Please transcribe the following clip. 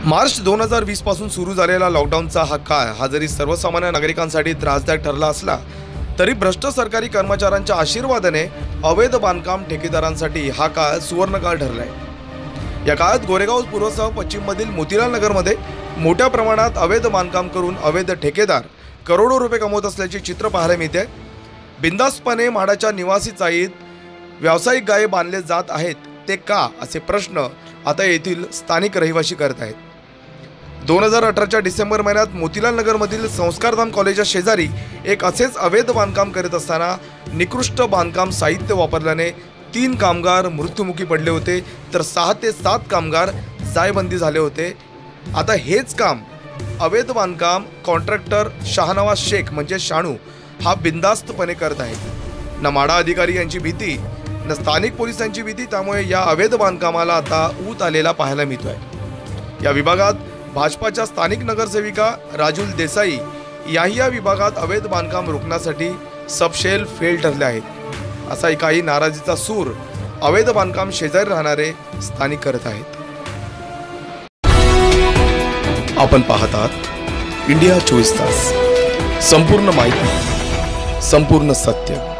मार्च 2020 पासून सुरू झालेला लॉकडाऊनचा हा काळ हा जरी सर्वसामान्य नागरिकांसाठी त्रासदायक ठरला असला तरी भ्रष्ट सरकारी कर्मचाऱ्यांच्या आशीर्वादाने अवैध बांधकाम ठेकेदारांसाठी हा काळ सुवर्णकाळ ठरलाय। या काळात गोरेगाव पूर्वसह पश्चिममधील मोतीलाल नगरमध्ये मोठ्या प्रमाणात अवैध बांधकाम करून अवैध ठेकेदार करोडो रुपये कमवत असल्याचे चित्र पाहायला मिळते। बिंदासपणे म्हाडाच्या निवासी चाळीत व्यावसायिक गाळे बांधले जात आहेत ते का असे प्रश्न आता येथील स्थानिक रहिवासी करत आहेत। 2018च्या डिसेंबर महिन्यात मोतीलाल नगरमधील संस्कारधाम कॉलेजच्या शेजारी एक असेच अवैध बांधकाम करीत असताना निकृष्ट बांधकाम साहित्य वापरल्याने 3 कामगार मृत्युमुखी पडले होते तर 6 ते 7 कामगार जायबंदी झाले होते। आता हेच काम अवैध बांधकाम कॉन्ट्रॅक्टर शाहनवाज शेख म्हणजे शाणू हा बिंदास्तपणे करत आहे। न म्हाडा अधिकारी यांची भीती न स्थानिक पोलिसांची भीती, त्यामुळे या अवैध बांधकामाला आता ऊत आलेला पाहायला मिळतोय। या विभागात भाजपाच्या स्थानिक नगरसेविका राजुल देसाई याही या विभागात अवैध बांधकाम रोखण्यासाठी सबशेल फेल ठरले आहेत असाही काही नाराजीचा सूर अवैध बांधकाम शेजारी राहणारे स्थानिक करत आहेत। आपण पाहतात इंडिया 24 तास, संपूर्ण माहिती, संपूर्ण सत्य।